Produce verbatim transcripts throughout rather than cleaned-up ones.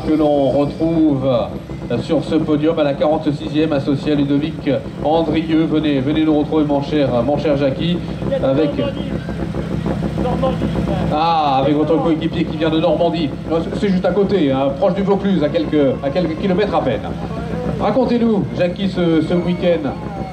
que l'on retrouve sur ce podium à la quarante-sixième, associé à Ludovic Andrieux. Venez, venez nous retrouver mon cher, mon cher Jackie, avec... Ah, avec votre coéquipier qui vient de Normandie. C'est juste à côté, hein, proche du Vaucluse, à quelques, à quelques kilomètres à peine. Racontez-nous, Jackie, ce, ce week-end.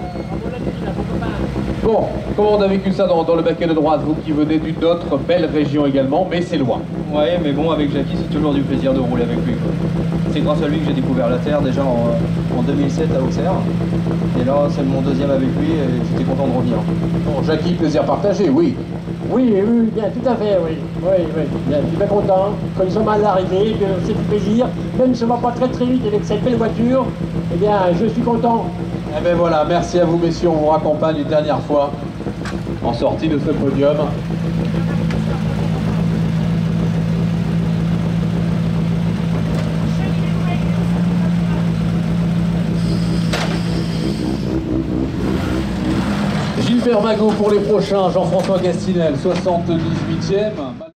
Bon, comment on a vécu ça dans, dans le baquet de droite, vous qui venez d'une autre belle région également, mais c'est loin. Ouais, mais bon, avec Jackie, c'est toujours du plaisir de rouler avec lui. C'est grâce à lui que j'ai découvert la Terre, déjà en, en deux mille sept à Auxerre. Et là, c'est mon deuxième avec lui et j'étais content de revenir. Bon, Jackie, plaisir partagé, oui. Oui, oui, bien, tout à fait, oui. Oui, oui, bien, je suis bien content. Quand ils sont mal arrivés, que c'est du plaisir. Même si on ne va pas très très vite avec cette belle voiture, eh bien, je suis content. Eh bien voilà, merci à vous messieurs, on vous raccompagne une dernière fois en sortie de ce podium. Gilbert Magot pour les prochains, Jean-François Gastinel, soixante-dix-huitième.